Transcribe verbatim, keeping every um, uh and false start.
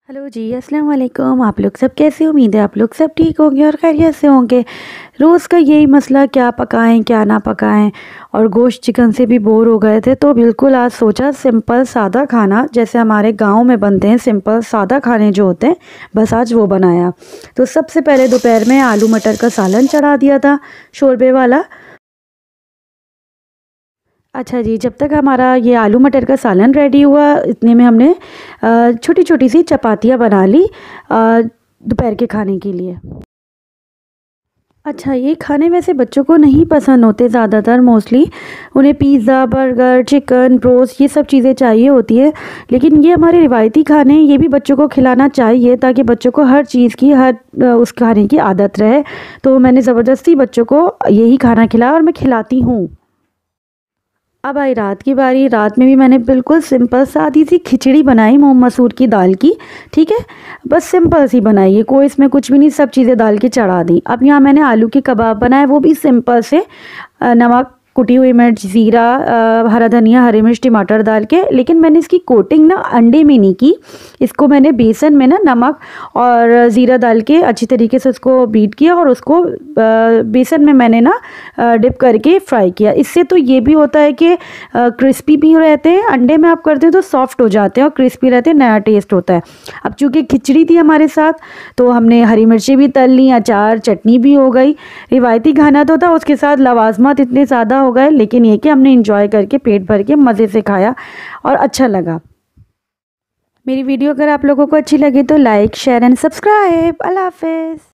Hello जी, अस्सलाम वालेकुम। आप लोग सब कैसे? उम्मीद है आप लोग सब ठीक होंगे और खैरियत से होंगे। रोज़ का यही मसला, क्या पकाएं क्या ना पकाएं, और गोश्त चिकन से भी बोर हो गए थे, तो बिल्कुल आज सोचा सिंपल सादा खाना जैसे हमारे गांव में बनते हैं, सिंपल सादा खाने जो होते हैं, बस आज वो बनाया। तो सबसे पहले दोपहर में आलू मटर का सालन चढ़ा दिया था, शोरबे वाला। अच्छा जी, जब तक हमारा ये आलू मटर का सालन रेडी हुआ, इतने में हमने छोटी छोटी सी चपातियाँ बना ली अ, दोपहर के खाने के लिए। अच्छा, ये खाने वैसे बच्चों को नहीं पसंद होते ज़्यादातर, मोस्टली उन्हें पिज़्ज़ा, बर्गर, चिकन, रोस्ट ये सब चीज़ें चाहिए होती है। लेकिन ये हमारे रिवायती खाने हैं, ये भी बच्चों को खिलाना चाहिए ताकि बच्चों को हर चीज़ की, हर अ, उस खाने की आदत रहे। तो मैंने ज़बरदस्ती बच्चों को यही खाना खिलाया और मैं खिलाती हूँ। अब आई रात की बारी। रात में भी मैंने बिल्कुल सिंपल सादी सी खिचड़ी बनाई, मूंग मसूर की दाल की। ठीक है, बस सिंपल सी बनाई है, कोई इसमें कुछ भी नहीं, सब चीज़ें डाल के चढ़ा दी। अब यहाँ मैंने आलू के कबाब बनाए, वो भी सिंपल से अ, नमक, कुटी हुई मिर्च, ज़ीरा, अ, हरा धनिया, हरी मिर्च, टमाटर डाल के। लेकिन मैंने इसकी कोटिंग ना अंडे में नहीं की, इसको मैंने बेसन में ना नमक और ज़ीरा डाल के अच्छी तरीके से उसको बीट किया और उसको अ, बेसन में मैंने ना डिप करके फ्राई किया। इससे तो ये भी होता है कि क्रिस्पी भी रहते हैं, अंडे में आप करते हो तो सॉफ्ट हो जाते हैं और क्रिस्पी रहते हैं, नया टेस्ट होता है। अब चूँकि खिचड़ी थी हमारे साथ, तो हमने हरी मिर्ची भी तल ली, अचार, चटनी भी हो गई। रिवायती खाना तो था, उसके साथ लवाजमात इतने ज़्यादा हो गए, लेकिन ये कि हमने इंजॉय करके पेट भर के मज़े से खाया और अच्छा लगा। मेरी वीडियो अगर आप लोगों को अच्छी लगे तो लाइक, शेयर एंड सब्सक्राइब। अल्लाह हाफ़िज़।